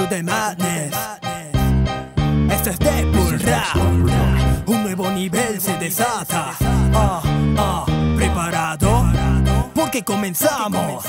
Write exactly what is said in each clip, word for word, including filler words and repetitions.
to the madness. Esto es Deadpool Rap. Un nuevo nivel se desata. Ah, ah, ¿preparado? Porque comenzamos.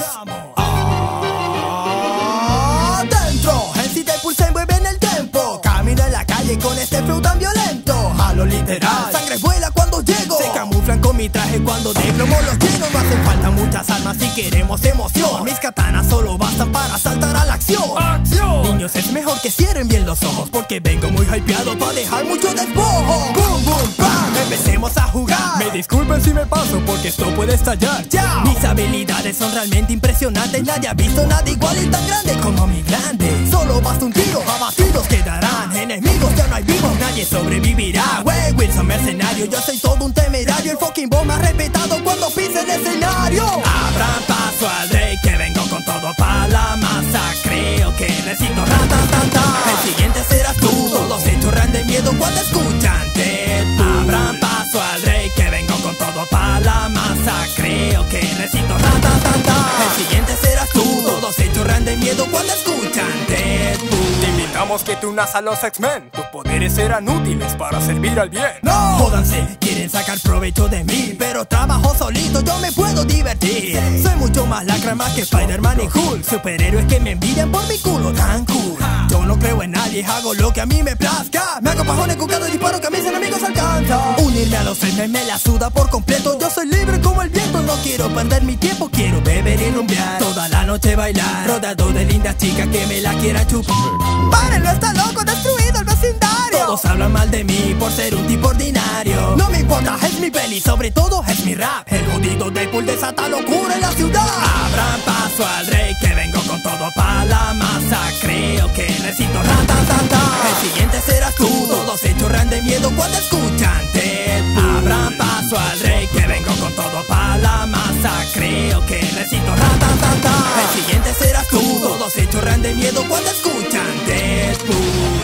Ah, dentro, el si Deadpool se mueve en el tempo. Camino en la calle con este flow tan violento. A lo literal, sangre vuela cuando llego. Se camuflan con mi traje cuando de plomo los lleno. No hacen falta muchas armas si queremos emoción. Mis katanas solo bastan para saltar a la acción. ¡Acción! Niños, es mejor que cierren bien los ojos, porque vengo muy hypeado para dejar mucho despojo. Boom, boom, bam, empecemos a jugar. Me disculpen si me paso porque esto puede estallar. ¡Chao! Mis habilidades son realmente impresionantes. Nadie ha visto nada igual y tan grande como mi grande. Solo basta un tiro, abatidos quedarán. Enemigos ya no hay vivos, nadie sobrevivirá. Wey, Wilson mercenario, yo soy todo un temerario. El fucking bomb más respetado cuando pise el escenario. Abran paso al rey que vengo con todo pa' la masa. Creo que necesito ratatata. El siguiente serás tú. Todos se chorran de miedo cuando escuchan Deadpool. Abran paso al rey que vengo con todo pa' la masa. Creo que necesito ratatata. El siguiente serás tú. Todos se chorran de miedo cuando escuchan Deadpool. Te invitamos que te unas a los X-Men. Tus poderes serán útiles para servir al bien. No, jódanse, quieren sacar provecho de mí, pero trabajo solito, yo me puedo divertir. Soy mucho más lacra más que Spider-Man y Hulk. Superhéroes que me envidian por mi culo tan cool. Yo no creo en nadie, hago lo que a mí me plazca. Me hago pajones con cada disparo que a mis enemigos alcanza. Unirme a los X-Men me la suda por completo. Yo soy libre como el viento, no quiero perder mi tiempo. Quiero beber y rumbear, toda la noche bailar, rodeado de lindas chicas que me la quieran chupar. ¡Párenlo, está loco, destruido el vecindario! Todos hablan mal de mí por ser un tipo ordinario. No me importa, es mi peli, sobre todo es mi rap. El jodido Deadpool desata locura en la ciudad. Abran paso al rey que vengo con todo pa' la masa. Creo que necesito ratatata. El siguiente serás tú. Todos se chorran de miedo cuando escuchan Deadpool. Abran paso al rey que vengo con todo pa' la masa. Creo que necesito ratatata. El siguiente serás tú. Todos se chorran de miedo cuando escuchan Deadpool.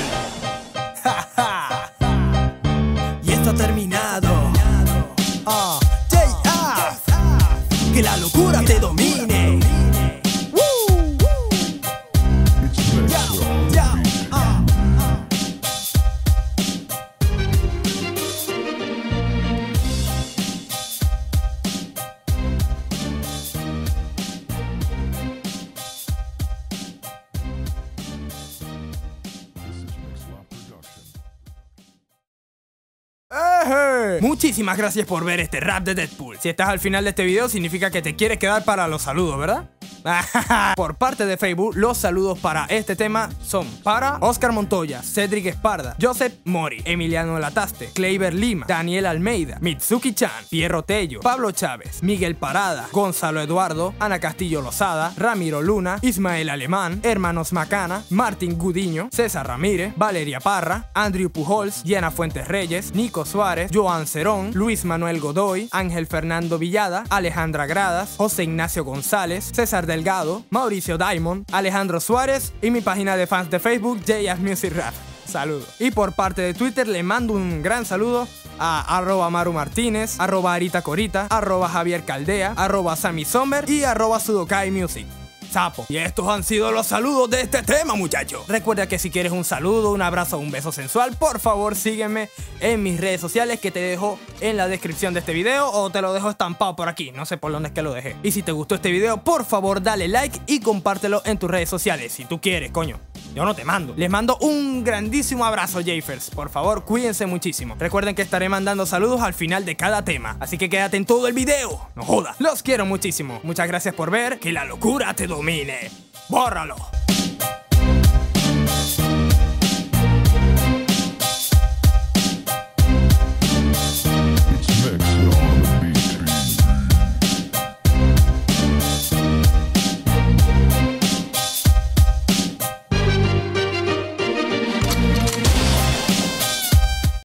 Y esto ha terminado. Ah, J F, que la locura te domine. Woo. Ya, ya, ah, ah. ¡Eje! Muchísimas gracias por ver este rap de Deadpool. Si estás al final de este video significa que te quieres quedar para los saludos, ¿verdad? Por parte de Facebook, los saludos para este tema son para Oscar Montoya, Cedric Esparda, Joseph Mori, Emiliano Lataste, Kleiber Lima, Daniel Almeida, Mitsuki Chan, Pierro Tello, Pablo Chávez, Miguel Parada, Gonzalo Eduardo, Ana Castillo Lozada, Ramiro Luna, Ismael Alemán, Hermanos Macana, Martín Gudiño, César Ramírez, Valeria Parra, Andrew Pujols, Diana Fuentes Reyes, Nico Suárez, Joan Cerón, Luis Manuel Godoy, Ángel Fernando Villada, Alejandra Gradas, José Ignacio González, César Delgado, Mauricio Diamond, Alejandro Suárez y mi página de fans de Facebook, J F Music Rap. Saludos. Y por parte de Twitter le mando un gran saludo a arroba Maru Martínez, arroba Arita Corita, arroba Javier Caldea, arroba Sammy Sommer y arroba Sudokai Music. Sapo. Y estos han sido los saludos de este tema, muchachos. Recuerda que si quieres un saludo, un abrazo o un beso sensual, por favor sígueme en mis redes sociales que te dejo en la descripción de este video o te lo dejo estampado por aquí, no sé por dónde es que lo dejé. Y si te gustó este video, por favor dale like y compártelo en tus redes sociales si tú quieres, coño. Yo no te mando. Les mando un grandísimo abrazo, Jafers. Por favor, cuídense muchísimo. Recuerden que estaré mandando saludos al final de cada tema, así que quédate en todo el video. No jodas. Los quiero muchísimo. Muchas gracias por ver. Que la locura te domine. Bórralo.